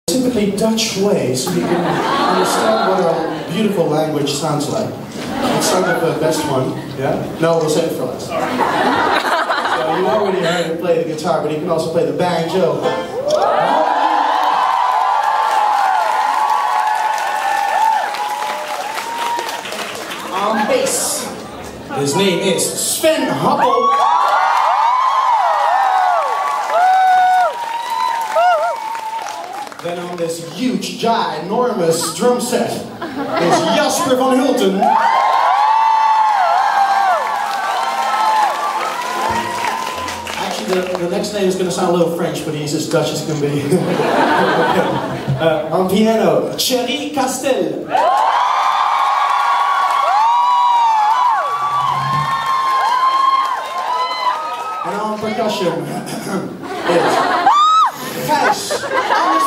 Typically Dutch way, so you can understand what our beautiful language sounds like. Let's start with the best one, yeah? No, we'll save it for last. So you already heard him play the guitar, but he can also play the banjo. On bass, his name is Sven Hamel. Then on this huge, ginormous drum set is Jasper van Hulten. Actually, the next name is going to sound a little French, but he's as Dutch as can be. On piano, Thierry Castel. And on percussion is Gijs.